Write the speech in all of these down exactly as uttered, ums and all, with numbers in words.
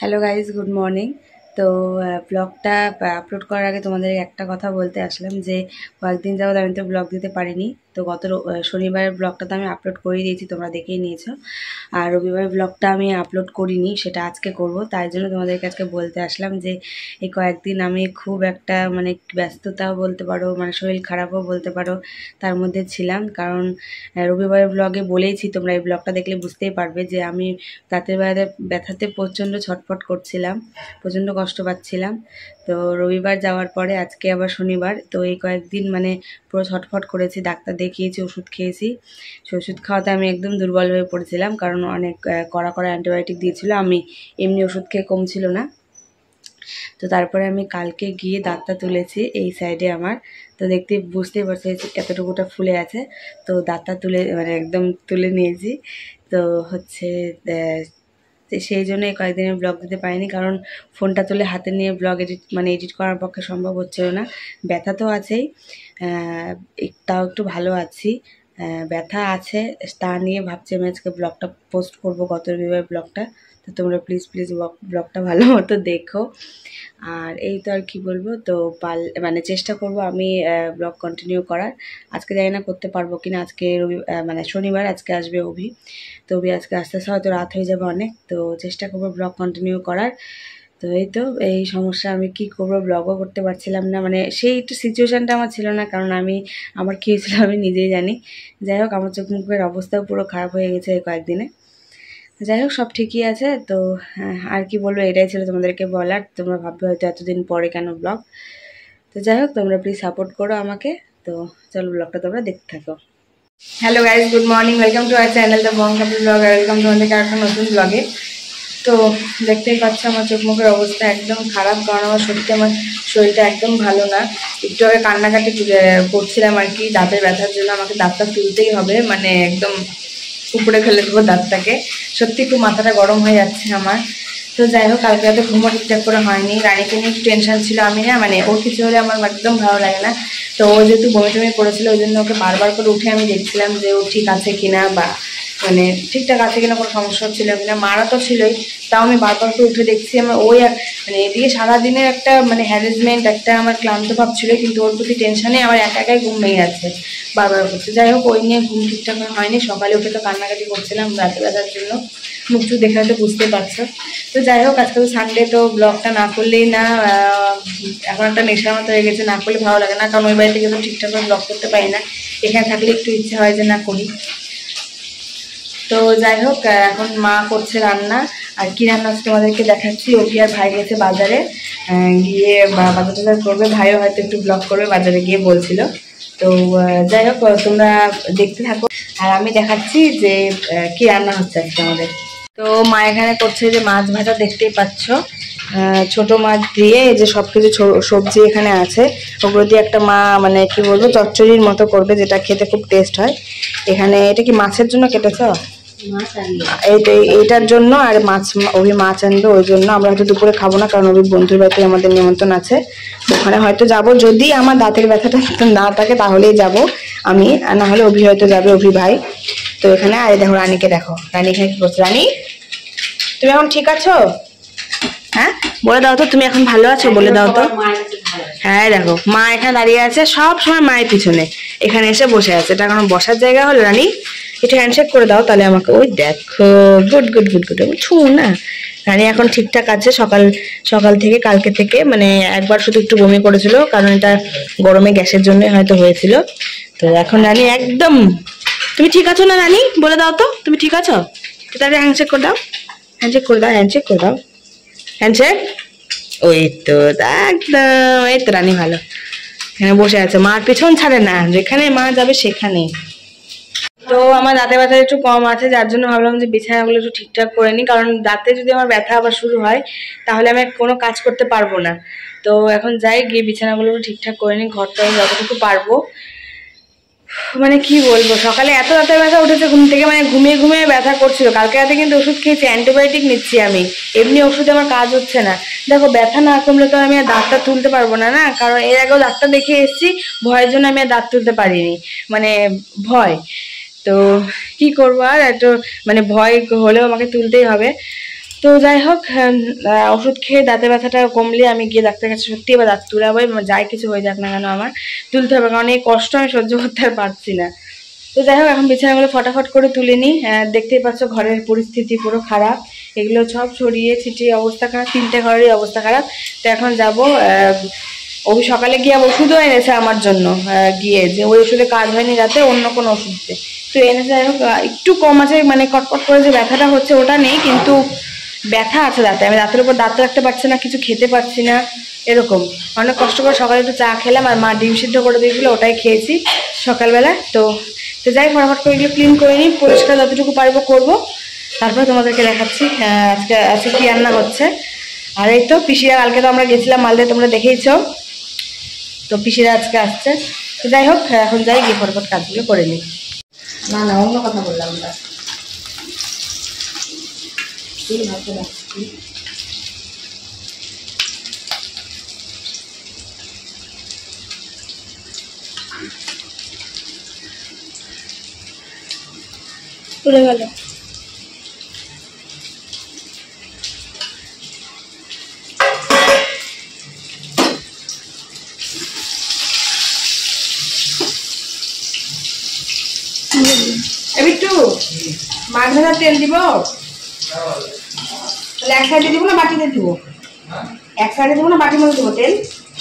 Hello guys, good morning. তো ব্লগটা upload করার আগে তোমাদের একটা কথা বলতে আসলাম যে কয়েকদিন যাবত আমি তো ব্লগ দিতে পারিনি। তো গত শনিবারের ব্লগটা তো আমি আপলোড করে দিয়েছি, তোমরা দেখেই নিয়েছো। আর রবিবারের ব্লগটা আমি আপলোড করিনি, সেটা আজকে করব। তাই জন্য তোমাদেরকে আজকে বলতে আসলাম যে এই কয়েকদিন আমি খুব একটা মানে ব্যস্ততাও বলতে পারো, মানে শরীর খারাপও বলতে পারো, তার মধ্যে ছিলাম। কারণ রবিবারের ব্লগে বলেইছি, তোমরা এই ব্লগটা দেখলে বুঝতেই পারবে যে আমি দাঁতের বেড়াতে ব্যথাতে প্রচণ্ড ছটফট করছিলাম, প্রচণ্ড কষ্ট পাচ্ছিলাম। তো রবিবার যাওয়ার পরে আজকে আবার শনিবার, তো এই কয়েকদিন মানে পুরো ছটফট করেছি, ডাক্তার দেখিয়েছি, ওষুধ খেয়েছি। সেই ওষুধ খাওয়াতে আমি একদম দুর্বল হয়ে পড়েছিলাম, কারণ অনেক কড়া কড়া অ্যান্টিবায়োটিক দিয়েছিল, আমি এমনি ওষুধ খেয়ে কমছিল না। তো তারপরে আমি কালকে গিয়ে দাঁতটা তুলেছি এই সাইডে আমার। তো দেখতে বুঝতেই পারছি এতটুকুটা ফুলে আছে। তো দাঁতটা তুলে মানে একদম তুলে নিয়েছি। তো হচ্ছে সেই জন্য এই কয়েকদিনের ব্লগ দিতে পারিনি, কারণ ফোনটা তুলে হাতে নিয়ে ব্লগ এডিট মানে এডিট করার পক্ষে সম্ভব হচ্ছিল না। ব্যথা তো আছেই, তাও একটু ভালো আছি। ব্যথা আছে, তা নিয়ে ভাবছি আমি আজকে ব্লগটা পোস্ট করবো, গত রবিবার ব্লগটা। তো তোমরা প্লিজ প্লিজ ব্লগটা ভালো মতো দেখো। আর এই তো আর কি বলবো, তো পাল মানে চেষ্টা করব আমি ব্লগ কন্টিনিউ করার। আজকে জানি না করতে পারবো কিনা, আজকে রবি মানে শনিবার, আজকে আসবে অভি। তো অভি আজকে আস্তে আস্তে হয়তো রাত হয়ে যাবে অনেক, তো চেষ্টা করবো ব্লগ কন্টিনিউ করার। তো এই তো এই সমস্যা, আমি কি করবো, ব্লগও করতে পারছিলাম না, মানে সেই একটু সিচুয়েশানটা আমার ছিল না, কারণ আমি আমার কী হয়েছিল আমি নিজেই জানি। যাই হোক, আমার চোখ মুখের অবস্থাও পুরো খারাপ হয়ে গেছে এই কয়েকদিনে। যাই হোক, সব ঠিকই আছে। তো আর কি বলবো, এটাই ছিল তোমাদেরকে বলার। তোমরা ভাববে হয়তো এতদিন পরে কেন ব্লগ। তো যাই হোক, তোমরা প্লিজ সাপোর্ট করো আমাকে। তো চলো ব্লগটা তোমরা দেখতে থাকো। Hello guys, good morning, welcome to our channel the Bong couple vlog. Welcome তোমাদেরকে একটা নতুন ব্লগে। তো দেখতেই পাচ্ছ আমার চোখ মুখের অবস্থা একদম খারাপ, কারণ আমার সত্যি আমার শরীরটা একদম ভালো না। একটু আগে কান্নাকাটি করছিলাম আর কি, দাঁতের ব্যথার জন্য আমাকে দাঁতটা তুলতেই হবে, মানে একদম উপরে ফেলে দেবো দাঁতটাকে। সত্যি খুব মাথাটা গরম হয়ে যাচ্ছে আমার। তো যাই হোক, কালকে রাতে ঘুমও ঠিকঠাক করে হয়নি, রানীকে নিয়ে একটু টেনশন ছিল। আমি না মানে ওর কিছু হলে আমার একদম ভালো লাগে না। তো ও যেহেতু বমি টমি করেছিল, ওই জন্য ওকে বারবার করে উঠে আমি দেখছিলাম যে ও ঠিক আছে কিনা, বা মানে ঠিকঠাক আছে কিনা, কোনো সমস্যা হচ্ছিল কিনা। মারা তো ছিলই, তাও আমি বারবার করে উঠে দেখছি। আমার ওই মানে এদিকে সারাদিনের একটা মানে হ্যারাসমেন্ট, একটা আমার ক্লান্ত ভাব ছিল, কিন্তু ওর প্রতি টেনশনে আমার একা একাই ঘুম ভেঙে যাচ্ছে বারবার করছে। যাই হোক, ওই নিয়ে ঘুম ঠিকঠাক হয়নি। সকালে উঠে তো কান্নাকাটি করছিলাম রাতে ব্যথার জন্য, মুখ চুখ দেখে হয়তো বুঝতে পারছো। তো যাই হোক, আজকে তো সানডে, তো ব্লগটা না করলেই না, এখন একটা নেশার মতো হয়ে গেছে, না করলে ভালো লাগে না। কারণ ওই বাড়ি থেকে তো ঠিকঠাক করে ব্লগ করতে পারি না, এখানে থাকলে একটু ইচ্ছে হয় যে না করি। তো যাই হোক, এখন মা করছে রান্না। আর কি রান্না হচ্ছে তোমাদেরকে দেখাচ্ছি। অভি আর ভাই গেছে বাজারে, গিয়ে বাজার টাজার করবে, ভাইও হয়তো একটু ব্লগ করবে বাজারে গিয়ে বলছিল। তো যাই হোক, তোমরা দেখতে থাকো আর আমি দেখাচ্ছি যে কি রান্না হচ্ছে আজকে আমাদের। তো মা এখানে করছে যে মাছ ভাজা, দেখতেই পাচ্ছ। ছোট মাছ দিয়ে যে সব কিছু সবজি এখানে আছে, ওগুলো দিয়ে একটা মা মানে কি বলবো চচ্চড়ির মতো করবে, যেটা খেতে খুব টেস্ট হয়। এখানে এটা কি মাছের জন্য কেটেছ? এইটার জন্য। আর মাছ, ওই মাছ আনবে, ওই জন্য আমরা হয়তো দুপুরে খাবো না, কারণ ওই বন্ধুর বাড়িতে আমাদের নিমন্ত্রণ আছে, ওখানে হয়তো যাব। যদি আমার দাঁতের ব্যথাটা না থাকে তাহলেই যাব আমি, আর না হলে অভি হয়তো যাবে, অভি ভাই। তো এখানে আরে দেখো রানীকে দেখো, রানী এখানে কি করছে। রানী, তুমি এখন ঠিক আছো? হ্যাঁ বলে দাও তো, তুমি এখন ভালো আছো বলে দাও তো। হ্যাঁ দেখো, মা এখানে দাঁড়িয়ে আছে, সব সময় মায়ের পিছনে এখানে এসে বসে আছে। এটা কোনো বসার জায়গা হলো? রানী একটু হ্যান্ডশেক করে দাও তাহলে আমাকে। ওই দেখো, গুড গুড গুড গুড, ছু না। রানী এখন ঠিকঠাক আছে। সকাল সকাল থেকে কালকে থেকে মানে একবার শুধু একটু বমি করেছিল, কারণ এটা গরমে গ্যাসের জন্য হয়তো হয়েছিল। তো এখন রানী একদম, তুমি ঠিক আছো না রানী? বলে দাও তো তুমি ঠিক আছো? তাহলে হ্যান্ডশেক করে দাও, হ্যান্ডশেক করে দাও, হ্যান্ডশেক করে দাও, হ্যান্ডশেক। ওই তো একদম, এই তো রানী ভালো, এখানে বসে আছে, মার পেছন ছাড়ে না, যেখানে মা যাবে সেখানে। তো আমার দাঁতে ব্যথা একটু কম আছে, যার জন্য ভাবলাম যে বিছানাগুলো একটু ঠিকঠাক করে নিই, কারণ দাঁতে যদি আমার ব্যথা আবার শুরু হয় তাহলে আমি কোনো কাজ করতে পারবো না। তো এখন যাই, গিয়ে বিছানাগুলো ঠিকঠাক করে নিই, ঘরটা যতটুকু পারবো। মানে কি বলবো, সকালে এত রাতের ব্যথা উঠেছে ঘুম থেকে, মানে ঘুমিয়ে ঘুমিয়ে ব্যথা করছিল। কালকে রাতে কিন্তু ওষুধ খেয়েছি, অ্যান্টিবায়োটিক নিচ্ছি আমি, এমনি ওষুধে আমার কাজ হচ্ছে না। দেখো, ব্যথা না কমলে তো আমি আর দাঁতটা তুলতে পারবো না না, কারণ এর আগেও ডাক্তার দেখিয়ে এসেছি, ভয়ের জন্য আমি আর দাঁত তুলতে পারিনি, মানে ভয়। তো কি করবো আর, একটু মানে ভয় হলেও আমাকে তুলতেই হবে। তো যাই হোক ওষুধ খেয়ে দাঁতের ব্যথাটা কমলে আমি গিয়ে ডাক্তারের কাছে সত্যি এবার দাঁত তুলাবো, যাই কিছু হয়ে যাক না কেন আমার তুলতে হবে, কারণ এই কষ্ট আমি সহ্য করতে আর পারছি না। তো যাই হোক এখন বিছানাগুলো ফটাফট করে তুলে নিই। দেখতেই পাচ্ছ ঘরের পরিস্থিতি পুরো খারাপ, এগুলো সব ছড়িয়ে ছিটিয়ে অবস্থা খারাপ, তিনটে ঘরেরই অবস্থা খারাপ। তো এখন যাবো, ওই সকালে গিয়ে ওষুধও এনেছে আমার জন্য, গিয়ে যে ওই ওষুধে কাজ হয়নি রাতে, অন্য কোনো ওষুধ দিয়ে তো এনেছে। যাই হোক একটু কম আছে, মানে কটকট করে যে ব্যথাটা হচ্ছে ওটা নেই, কিন্তু ব্যথা আছে দাঁতে, আমি দাঁতের উপর দাঁত রাখতে পারছি না, কিছু খেতে পারছি না, এরকম অনেক কষ্ট করে সকালে একটু চা খেলাম আর মা ডিম সিদ্ধ করে দিয়েছিল, ওটাই খেয়েছি সকালবেলা। তো তো যাই ফটাফট করে এগুলো ক্লিন করে নিই, পরিষ্কার যতটুকু পারবো করবো, তারপরে তোমাদেরকে দেখাচ্ছি আজকে আজকে কি রান্না হচ্ছে। আর এই তো পিসিরা, কালকে তো আমরা গেছিলাম মালদে, তোমরা দেখেইছ, তো পিসিরা আজকে আসছে। তো যাই হোক এখন যাই গিয়ে ফটাফট কাজগুলো করে নিই। না না অন্য কথা বললাম না, উড়ে গেল। একটু মাছ ভাজার তেল দিব, তাহলে এক সাইডে দিব না বাটিতে দিব? এক সাইডে দিব না বাটির মধ্যে দিব তেল?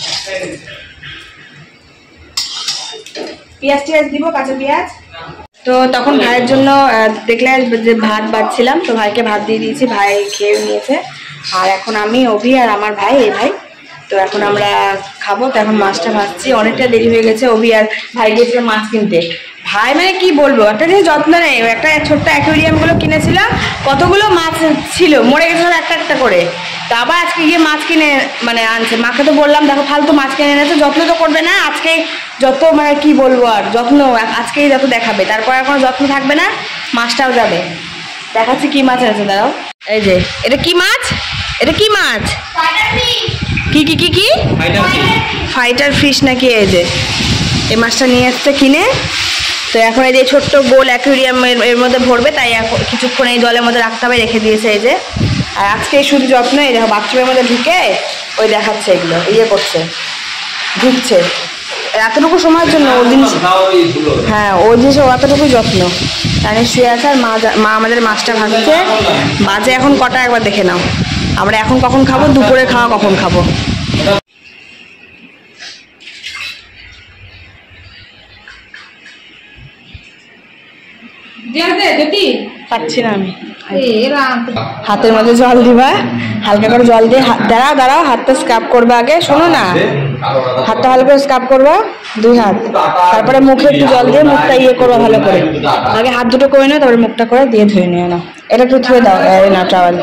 পেঁয়াজ টিয়াজ দিব, কাঁচা পেঁয়াজ। তো তখন ভাইয়ের জন্য দেখলে যে ভাত বাড়ছিলাম, তো ভাইকে ভাত দিয়ে দিয়েছি, ভাই খেয়ে নিয়েছে। আর এখন আমি, অভি আর আমার ভাই, এই ভাই, তো এখন আমরা খাবো। তো এখন মাছটা ভাজছি, অনেকটা দেরি হয়ে গেছে। অভি আর ভাই গিয়েছিল মাছ কিনতে। ভাই মানে কি বলবো, একটা জিনিস যত্ন নেই, একটা ছোট্ট অ্যাকোয়ারিয়ামগুলো কিনেছিলাম, কতগুলো মাছ ছিল, মরে গেছে একটা একটা করে। তো আবার আজকে গিয়ে মাছ কিনে মানে আনছে। মাকে তো বললাম দেখো ফালতু মাছ কিনে এনেছে, যত্ন তো করবে না, আজকে যত মানে কি বলবো আর যত্ন আজকেই যত দেখাবে, তারপর আর কোনো যত্ন থাকবে না, মাছটাও যাবে। দেখাচ্ছি কি মাছ এনেছে, দাঁড়াও। এই যে এটা কি মাছ, এটা কি মাছ, কি কি কি কি ফাইটার ফিশ নাকি, এই যে এই মাছটা নিয়ে এসছে কিনে। তো এখন এই যে ছোট্ট গোল অ্যাকোয়ারিয়াম এর মধ্যে ভরবে, তাই এখন কিছুক্ষণ এই জলের মধ্যে রাখতে হবে, রেখে দিয়েছে এই যে। আর আজকে শুধু যত্ন, এই দেখো বাথরুমের মধ্যে ঢুকে ওই দেখাচ্ছে, এগুলো ইয়ে করছে, ঢুকছে এতটুকু সময়ের জন্য, ওই জিনিস, হ্যাঁ ওই জিনিস অতটুকু যত্ন। তাই শুয়ে আছে, আর মা মা আমাদের মাছটা ভাজছে। বাজে এখন কটা একবার দেখে নাও, আমরা এখন কখন খাবো, দুপুরে খাওয়া কখন খাবো। পাচ্ছি না আমি, হাতের মধ্যে জল দিবা, হালকা করে জল দিয়ে, দাঁড়াও দাঁড়াও হাতটা স্ক্রাব করবে আগে, শোনো না, হাতটা ভালো করে স্ক্রাব করবা দুই হাত, তারপরে মুখে একটু জল দিয়ে মুখটা ইয়ে করবা ভালো করে, আগে হাত দুটো করে নাও, তারপরে মুখটা করে দিয়ে ধুয়ে নিও না, এটা একটু ধুয়ে দাও না টাওয়াল।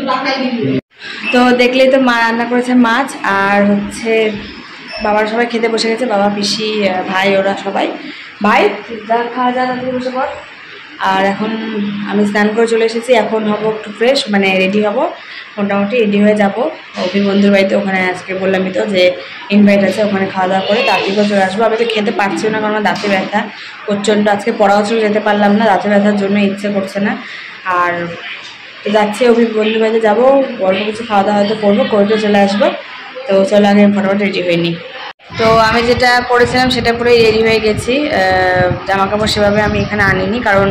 তো দেখলেই তো মা রান্না করেছে মাছ, আর হচ্ছে বাবার সবাই খেতে বসে গেছে, বাবা পিসি ভাই ওরা সবাই। ভাই যা খাওয়া যা তাদের বসে পর। আর এখন আমি স্নান করে চলে এসেছি, এখন হব একটু ফ্রেশ, মানে রেডি হব, মোটামুটি রেডি হয়ে যাব অভি বন্ধুর বাড়িতে। ওখানে আজকে বললামই তো যে ইনভাইট আছে, ওখানে খাওয়া দাওয়া করে দাঁতি করে চলে আসবো। আমি তো খেতে পারছি না, কারণ দাঁতে ব্যথা প্রচণ্ড, আজকে পড়াও ছিল যেতে পারলাম না, দাঁতে ব্যথার জন্য ইচ্ছে করছে না। আর যাচ্ছি অভি বন্ধুর বাড়িতে যাবো, অল্প কিছু খাওয়া দাওয়া হয়তো করবো, করে চলে আসবো। তো চলো আগে ফটাফট রেডি হয়ে নিই। তো আমি যেটা পরেছিলাম সেটা পরেই রেডি হয়ে গেছি, জামা কাপড় সেভাবে আমি এখানে আনিনি, কারণ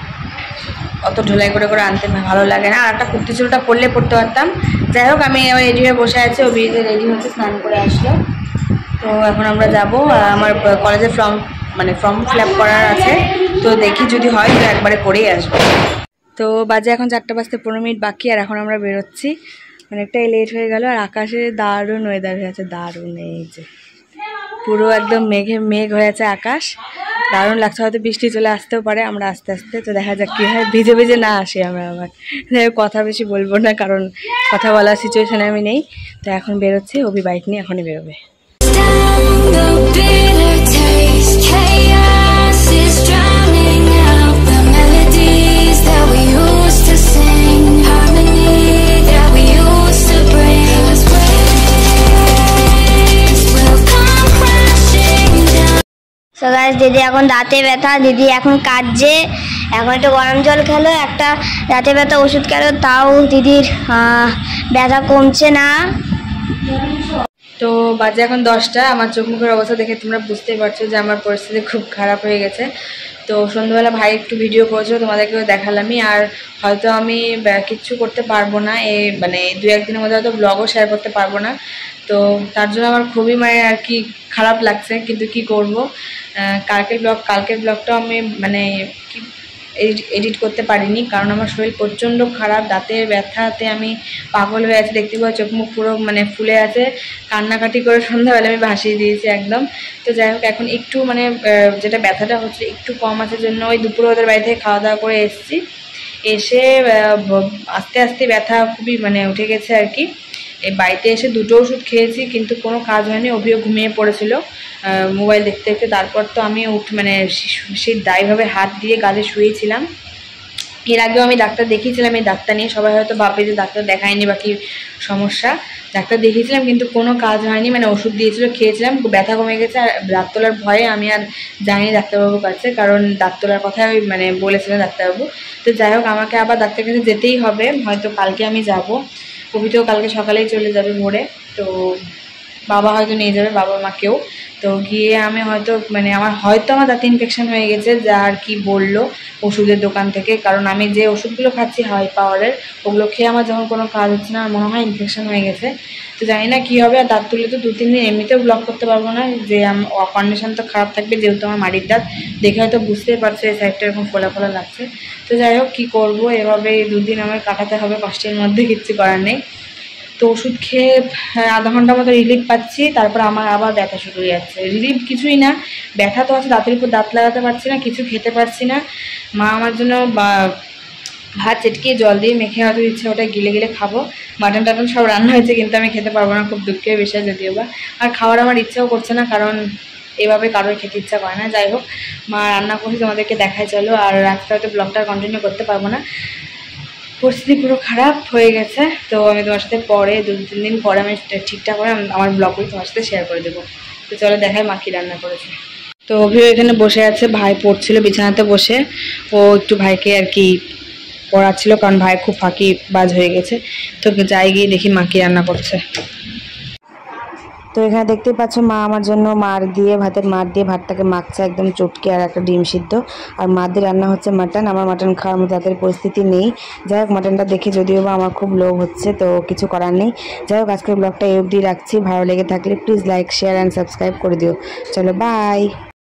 অত ঢোলাই করে করে আনতে ভালো লাগে না, আর একটা কুর্তি চুলটা পরলে পরতে পারতাম। যাই হোক আমি রেডি হয়ে বসে আছি, ও বিয়েতে রেডি হচ্ছে, স্নান করে আসলো। তো এখন আমরা যাব, আমার কলেজে ফর্ম মানে ফর্ম ফিল আপ করার আছে, তো দেখি যদি হয় তো একবারে করেই আসবো। তো বাজে এখন চারটা বাজতে পনেরো মিনিট বাকি, আর এখন আমরা বেরোচ্ছি, অনেকটাই লেট হয়ে গেল। আর আকাশে দারুণ ওয়েদার হয়ে আছে, দারুণ, এই যে পুরো একদম মেঘে মেঘ হয়ে আছে আকাশ, দারুণ লাগছে, হয়তো বৃষ্টি চলে আসতেও পারে, আমরা আস্তে আস্তে তো দেখা যাক কী হয়, ভিজে ভিজে না আসি আমরা আবার। কথা বেশি বলবো না, কারণ কথা বলার সিচুয়েশানে আমি নেই। তো এখন বেরোচ্ছি, অভি বাইক নিয়ে এখনই বেরোবে। দিদি এখন দাঁতে ব্যথা, দিদি এখন কাটছে, এখন একটু গরম জল খেলো, একটা রাতে ব্যথা ওষুধ খেলো, তাও দিদির ব্যথা কমছে না। তো বাজে এখন দশটা। আমার চোখ মুখের অবস্থা দেখে তোমরা বুঝতেই পারছো যে আমার পরিস্থিতি খুব খারাপ হয়ে গেছে। তো সন্ধ্যাবেলা ভাই একটু ভিডিও করেছিল, তোমাদেরকেও দেখালামই। আর হয়তো আমি কিচ্ছু করতে পারবো না, এই মানে দু একদিনের মধ্যে হয়তো ব্লগও শেয়ার করতে পারবো না। তো তার জন্য আমার খুবই মানে আর কি খারাপ লাগছে, কিন্তু কি করব। কালকের ব্লগ কালকের ব্লগটাও আমি মানে কি এডিট করতে পারিনি, কারণ আমার শরীর প্রচণ্ড খারাপ। দাঁতের ব্যথাতে আমি পাগল হয়ে আছি, দেখতে পাবো চোখ মুখ পুরো মানে ফুলে আছে। কান্নাকাটি করে সন্ধ্যাবেলা আমি ভাসিয়ে দিয়েছি একদম। তো যাই হোক, এখন একটু মানে যেটা ব্যথাটা হচ্ছে একটু কম আছে জন্য ওই দুপুরে ওদের বাড়ি থেকে খাওয়া দাওয়া করে এসেছি। এসে আস্তে আস্তে ব্যথা খুবই মানে উঠে গেছে আর কি। এই বাড়িতে এসে দুটো ওষুধ খেয়েছি, কিন্তু কোনো কাজ হয়নি। অভিও ঘুমিয়ে পড়েছিল মোবাইল দেখতে দেখতে। তারপর তো আমি উঠ মানে সেই দায়ভাবে হাত দিয়ে গালে শুয়েছিলাম। এর আগেও আমি ডাক্তার দেখিয়েছিলাম এই ডাক্তার নিয়ে, সবাই হয়তো ভাবে যে ডাক্তার দেখায়নি বা কি সমস্যা। ডাক্তার দেখিয়েছিলাম কিন্তু কোনো কাজ হয়নি, মানে ওষুধ দিয়েছিল, খেয়েছিলাম, ব্যথা কমে গেছে। আর দাঁত তোলার ভয়ে আমি আর যাইনি ডাক্তারবাবুর কাছে, কারণ দাঁত তোলার কথা ওই মানে বলেছিলেন ডাক্তারবাবু। তো যাই হোক, আমাকে আবার ডাক্তারের কাছে যেতেই হবে, হয়তো কালকে আমি যাব। কবিতাও কালকে সকালেই চলে যাবে ভোরে। তো বাবা হয়তো নিয়ে যাবে, বাবা মাকেও। তো গিয়ে আমি হয়তো মানে আমার হয়তো আমার দাঁতে ইনফেকশন হয়ে গেছে, যা আর কি বললো ওষুধের দোকান থেকে। কারণ আমি যে ওষুধগুলো খাচ্ছি হাই পাওয়ারের, ওগুলো খেয়ে আমার যখন কোনো কাজ হচ্ছে না, আমার মনে হয় ইনফেকশন হয়ে গেছে। তো জানি না কী হবে। আর দাঁত তুলে তো দু তিন দিন এমনিতেও ব্লগ করতে পারবো না, যে কন্ডিশন তো খারাপ থাকবে, যেহেতু আমার মাড়ির দাঁত। দেখে হয়তো বুঝতেই পারছে এই সাইডটা এরকম ফোলা ফোলা লাগছে। তো যাই হোক, কী করবো, এভাবে দুদিন আমার কাটাতে হবে, কষ্টের মধ্যে কিচ্ছু করার নেই। তো ওষুধ খেয়ে আধা ঘন্টার মতো রিলিফ পাচ্ছি, তারপর আমার আবার ব্যথা শুরু হয়ে যাচ্ছে। রিলিফ কিছুই না, ব্যথা তো আছে, দাঁতের উপর দাঁত লাগাতে পারছি না, কিছু খেতে পারছি না। মা আমার জন্য বা ভাত চেটকিয়ে জল দিয়ে মেখে হয়তো ইচ্ছে ওটা গিলে গিলে খাবো। মাটন টাটন সব রান্না হয়েছে, কিন্তু আমি খেতে পারবো না, খুব দুঃখের বিষয় যদিও বা। আর খাওয়ার আমার ইচ্ছাও করছে না, কারণ এভাবে কারোর খেতে ইচ্ছা করে না। যাই হোক, মা রান্না করছি, তোমাদেরকে দেখাই চলো। আর আজকে হয়তো ব্লগটা কন্টিনিউ করতে পারবো না, পরিস্থিতি পুরো খারাপ হয়ে গেছে। তো আমি তোমার সাথে পরে দু তিন দিন পরে আমি ঠিকঠাক করে আমার ব্লগগুলো তোমার সাথে শেয়ার করে দেবো। তো চলো দেখাই মা কি রান্না করেছে। তো অভিও এখানে বসে আছে, ভাই পড়ছিল বিছানাতে বসে। ও একটু ভাইকে আর কি পড়াচ্ছিল, কারণ ভাই খুব ফাঁকি বাজ হয়ে গেছে। তো যাই গিয়ে দেখি মা কি রান্না করছে। তো এখানে দেখতেই পাচ্ছ মা আমার জন্য মার দিয়ে ভাতের মার দিয়ে ভাতটাকে মাখছে একদম চটকে, আর একটা ডিম সিদ্ধ। আর মা দিয়ে রান্না হচ্ছে মাটন। আমার মাটন খাওয়ার মতো তাদের পরিস্থিতি নেই। যাই হোক, মাটনটা দেখে যদিও বা আমার খুব লোভ হচ্ছে, তো কিছু করার নেই। যাই হোক, আজকের ব্লগটা এই অবধি রাখছি। ভালো লেগে থাকলে please like share and subscribe করে দিও। চলো বাই।